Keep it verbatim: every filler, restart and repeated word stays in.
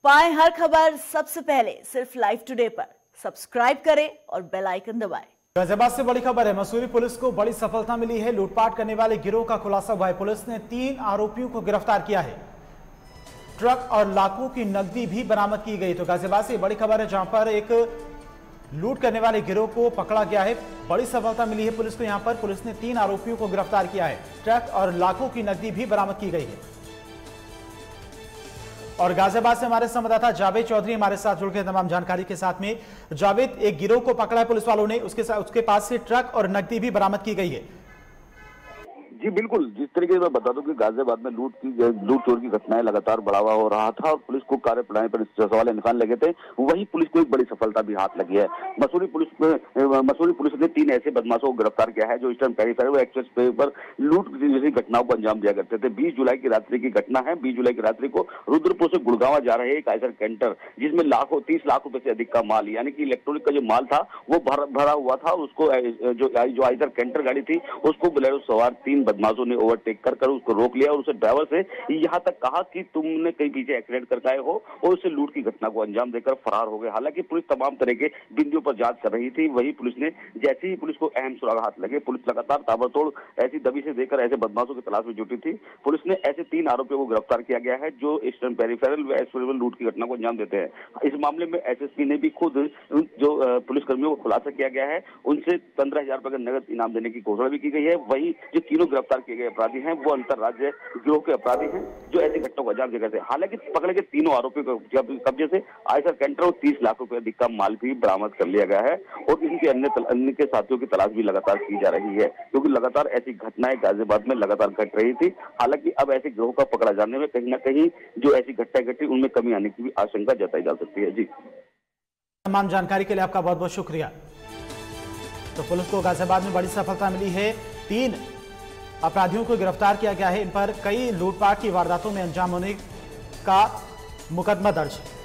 पाएं हर खबर सबसे पहले सिर्फ लाइव टुडे पर। सब्सक्राइब करें और बेल आइकन दबाएं। गाजियाबाद से बड़ी खबर है। मसूरी पुलिस को बड़ी सफलता मिली है। लूटपाट करने वाले गिरोह का खुलासा हुआ है। पुलिस ने तीन आरोपियों को गिरफ्तार किया है। ट्रक और लाखों की नकदी भी बरामद की गई। तो गाजियाबाद से बड़ी खबर है, जहां पर एक लूट करने वाले गिरोह को पकड़ा गया है। बड़ी सफलता मिली है पुलिस को। यहां पर पुलिस ने तीन आरोपियों को गिरफ्तार किया है। ट्रक और लाखों की नकदी भी बरामद की गई है। और गाजियाबाद से हमारे संवाददाता जावेद चौधरी हमारे साथ जुड़ गए तमाम जानकारी के साथ में। जावेद, एक गिरोह को पकड़ा है पुलिस वालों ने, उसके साथ उसके पास से ट्रक और नकदी भी बरामद की गई है। जी बिल्कुल, जिस तरीके से मैं बता दूं कि गाजियाबाद में लूट की लूट चोर की घटनाएं लगातार बढ़ावा हो रहा था और पुलिस को कार्य प्रणाली पर सवाल निकाल लगे थे, वही पुलिस को एक बड़ी सफलता भी हाथ लगी है। मसूरी पुलिस मसूरी पुलिस ने तीन ऐसे बदमाशों को गिरफ्तार किया है जो ईस्टर्न पेरिफेरल एक्सप्रेस वे पर लूट जैसी घटनाओं को अंजाम दिया करते थे। बीस जुलाई की रात्रि की घटना है। बीस जुलाई की रात्रि को रुद्रपुर से गुड़गांव जा रहे एक आइसर कैंटर, जिसमें लाखों तीस लाख रुपए से अधिक का माल, यानी कि इलेक्ट्रॉनिक का जो माल था वो भर, भरा हुआ था। उसको जो जो आइसर कैंटर गाड़ी थी उसको बोलेरो सवार तीन बदमाशों ने ओवरटेक कर कर उसको रोक लिया और उसे ड्राइवर से यहां तक कहा कि तुमने कहीं पीछे एक्सीडेंट करके आए हो, और उसे लूट की घटना को अंजाम देकर फरार हो गए। हालांकि पुलिस तमाम तरह के बिंदुओं पर जांच कर रही थी। वही पुलिस ने जैसे ही पुलिस को अहम सुराग हाथ लगे, पुलिस लगातार ताबड़तोड़ ऐसी दबी से देकर ऐसे बदमाशों की तलाश में जुटी थी। पुलिस ने ऐसे तीन आरोपियों को गिरफ्तार किया गया है जो ईस्टर्न पेरिफेरल व एक्सप्रेस लूट की घटना को अंजाम देते हैं। इस मामले में एसएसपी ने भी खुद जो पुलिसकर्मियों को खुलासा किया गया है, उनसे पंद्रह हजार रुपए का नगद इनाम देने की घोषणा भी की गई है। वही जो तीनों गिरफ्तार किए गए अपराधी हैं वो अंतरराज्य गिरोह के अपराधी हैं जो ऐसी घटनाओं को अंजाम देते हैं। हालांकि पकड़े गए तीनों आरोपियों को कब्जे से आयसर कैंटर और तीस लाख रुपए अधिक का माल भी बरामद कर लिया गया है और इनके अन्य अन्य के साथियों की तलाश भी लगातार की जा रही है, क्योंकि लगातार ऐसी घटनाएं गाजियाबाद में लगातार घट रही थी। हालांकि अब ऐसे गिरोह का पकड़ा जाने में कहीं ना कहीं जो ऐसी घटनाएं घटी उनमें कमी आने की भी आशंका जताई जा सकती है। जी, तमाम जानकारी के लिए आपका बहुत बहुत शुक्रिया। तो पुलिस को गाजियाबाद में बड़ी सफलता मिली है। तीन अपराधियों को गिरफ्तार किया गया है। इन पर कई लूटपाट की वारदातों में अंजाम होने का मुकदमा दर्ज है।